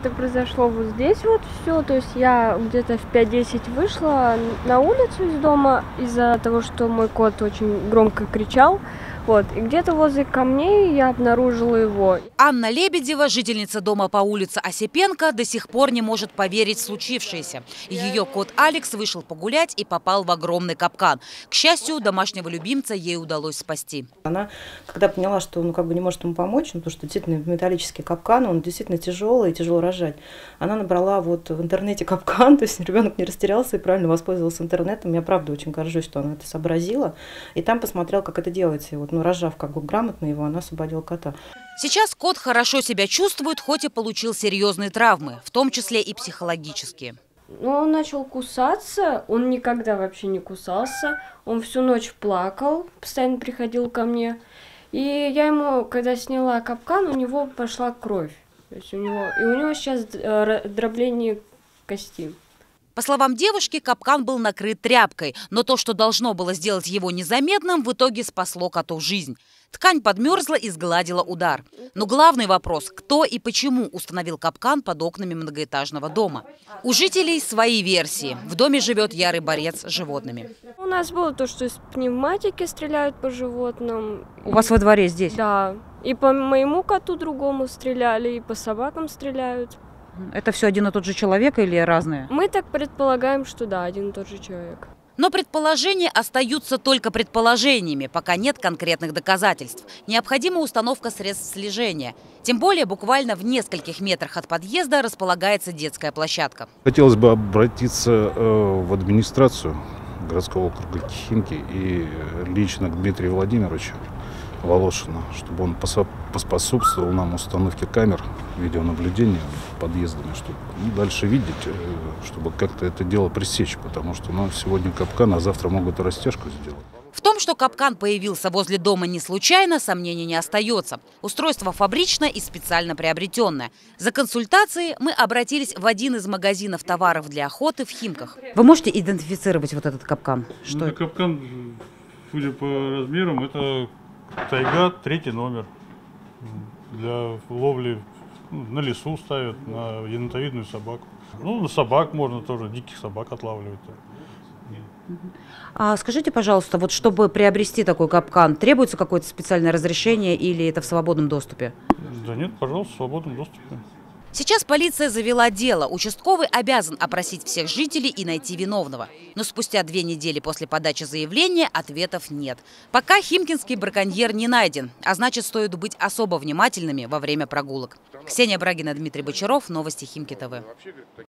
Это произошло вот здесь вот все, то есть я где-то в 5-10 вышла на улицу из дома из-за того, что мой кот очень громко кричал. Вот, и где-то возле камней я обнаружила его. Анна Лебедева, жительница дома по улице Осипенко, до сих пор не может поверить в случившееся. Ее кот Алекс вышел погулять и попал в огромный капкан. К счастью, домашнего любимца ей удалось спасти. Она, когда поняла, что не может ему помочь, потому что действительно металлический капкан, он действительно тяжелый и тяжело рожать, она набрала вот в интернете капкан, то есть ребенок не растерялся и правильно воспользовался интернетом. Я правда очень горжусь, что она это сообразила. И там посмотрела, как это делается. И вот, рожав грамотно его, она освободила кота. Сейчас кот хорошо себя чувствует, хоть и получил серьезные травмы, в том числе и психологические. Он начал кусаться, он никогда вообще не кусался, он всю ночь плакал, постоянно приходил ко мне. И я ему, когда сняла капкан, у него пошла кровь. То есть у него сейчас дробление кости. По словам девушки, капкан был накрыт тряпкой, но то, что должно было сделать его незаметным, в итоге спасло коту жизнь. Ткань подмерзла и сгладила удар. Но главный вопрос – кто и почему установил капкан под окнами многоэтажного дома? У жителей свои версии. В доме живет ярый борец с животными. У нас было то, что из пневматики стреляют по животным. У вас во дворе здесь? Да. И по моему коту другому стреляли, и по собакам стреляют. Это все один и тот же человек или разные? Мы так предполагаем, что да, один и тот же человек. Но предположения остаются только предположениями, пока нет конкретных доказательств. Необходима установка средств слежения. Тем более буквально в нескольких метрах от подъезда располагается детская площадка. Хотелось бы обратиться в администрацию городского округа Химки и лично к Дмитрию Владимировичу Волошину, чтобы он поспособствовал нам установке камер видеонаблюдения подъездами, чтобы дальше видеть, чтобы как-то это дело пресечь, потому что сегодня капкан, а завтра могут и растяжку сделать. В том, что капкан появился возле дома не случайно, сомнений не остается. Устройство фабричное и специально приобретенное. За консультацией мы обратились в один из магазинов товаров для охоты в Химках. Вы можете идентифицировать вот этот капкан? Что это? Капкан, судя по размерам, это тайга, 3-й номер. Для ловли на лесу ставят, на енотовидную собаку. На собак можно тоже, диких собак отлавливать. А скажите, пожалуйста, вот чтобы приобрести такой капкан, требуется какое-то специальное разрешение или это в свободном доступе? Да нет, пожалуйста, в свободном доступе. Сейчас полиция завела дело. Участковый обязан опросить всех жителей и найти виновного. Но спустя 2 недели после подачи заявления ответов нет. Пока химкинский браконьер не найден, а значит, стоит быть особо внимательными во время прогулок. Ксения Брагина, Дмитрий Бочаров, Новости Химки ТВ.